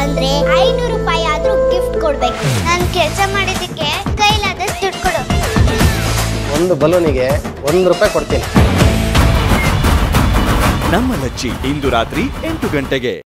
ಅಂದ್ರೆ 500 ರೂಪಾಯಿ ಆದ್ರೂ ಗಿಫ್ಟ್ ಕೊಡ್ಬೇಕು. ನಾನು ಕೆಲಸ ಮಾಡಿದ್ದಕ್ಕೆ ಕೈಲಾದಷ್ಟು ದುಡ್ಡು ಕೊಡು. ಒಂದು ಬಲೂನಿಗೆ 1 ರೂಪಾಯಿ ಕೊಡ್ತೀನಿ. ನಮ್ಮ ಲಚ್ಚಿ ಇಂದು ರಾತ್ರಿ 8 ಗಂಟೆಗೆ.